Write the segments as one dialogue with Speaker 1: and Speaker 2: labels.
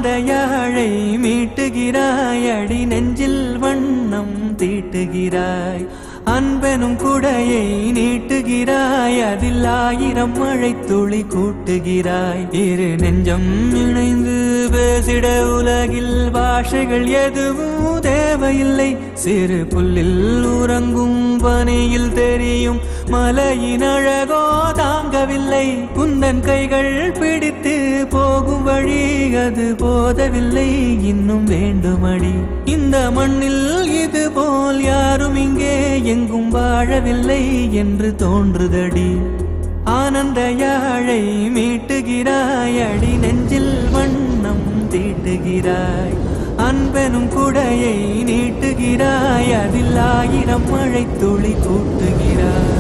Speaker 1: ஆனந்த யாழை மீட்டுகிறாய், அடி நெஞ்சில் வண்ணம் தீட்டுகிறாய். அன்பெனும் குடையை நீட்டுகிறாய், அதில் 1000 மழை துளி கூட்டுகிறாய். இரு நெஞ்சம் இணைந்து பேசிட உலகில் பாஷைகள் எதுவும் தேவையில்லை. சிறு புல்லில் உறங்கும் பனியில் தெரியும் மலையின் அழகோ தாங்கவில்லை. குந்தன் கைகள் பிடித்து போகும் வழி அது போதவில்லை, இன்னும் வேண்டுமடி. இந்த மண்ணில் இது போல் யாரும் இங்கே எங்கும் வாழவில்லை என்று தோன்றுதடி. ஆனந்த யாழை மீட்டுகிறாய், அடி நெஞ்சில் வண்ணம் தீட்டுகிறாய். அன்பெனும் குடையை நீட்டுகிறாய், அதில் 1000 மழை துளி கூட்டுகிறாய்.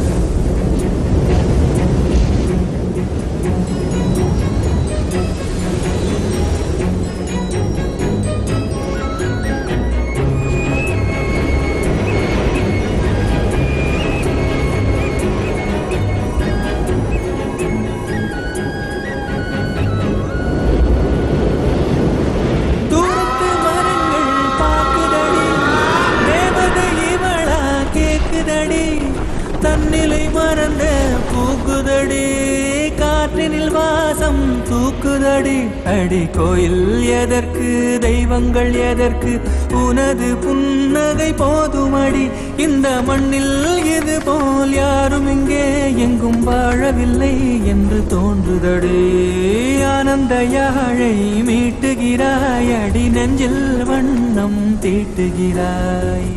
Speaker 1: தன்னிலை மறந்த பூக்குதடி, காற்றினில் வாசம் தூக்குதடி. அடி கோயில் எதற்கு, தெய்வங்கள் எதற்கு, உனது புன்னகை போதுமடி. இந்த மண்ணில் இது போல் யாரும் இங்கே எங்கும் வாழவில்லை என்று தோன்றுதடி. ஆனந்த யாழை மீட்டுகிறாய், அடி நெஞ்சில் வண்ணம் தீட்டுகிறாய்.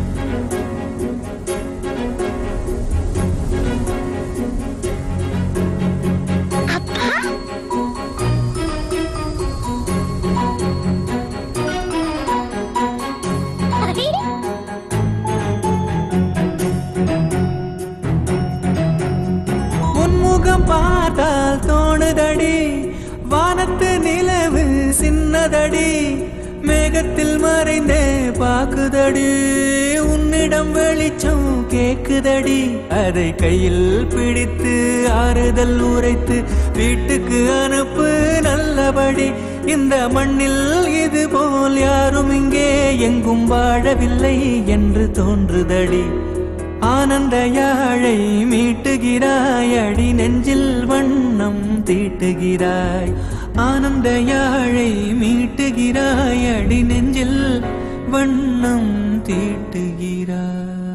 Speaker 1: உன்முகம் பார்த்தால் தோணுதடி, வானத்து நிலவு சின்னதடி. மேகத்தில் மறைந்தே பாக்குதடி, உன்னிடம் வெளிச்சம் கேக்குதடி. அதை கையில் பிடித்து ஆறுதல் உரைத்து வீட்டுக்கு அனுப்பு நல்லபடி. இந்த மண்ணில் இது போல் யாரும் இங்கே எங்கும் வாழவில்லை என்று தோன்றுதடி. ஆனந்த யாழை மீட்டுகிறாய், அடி நெஞ்சில் வண்ணம் தீட்டுகிறாய். ஆனந்த யாழை மீட்டுகிறாய், அடி நெஞ்சில் வண்ணம் தீட்டுகிறாய்.